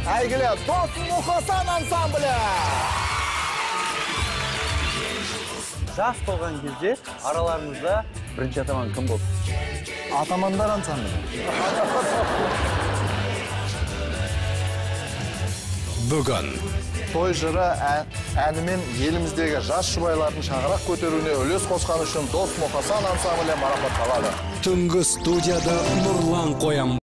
әйгілі Дос Мұқасан ансамблі. Жас болған кезде араларыңызда бірінші атаман кім болды? Атамандар ансамблі. Бүгін Той жыры әнімен еліміздегі жас жұбайлардың шаңырақ көтеруіне үлес қосқан үшін Дос Мұқасан ансамблі марапатталады. түнгі студияда Нұрлан Қоям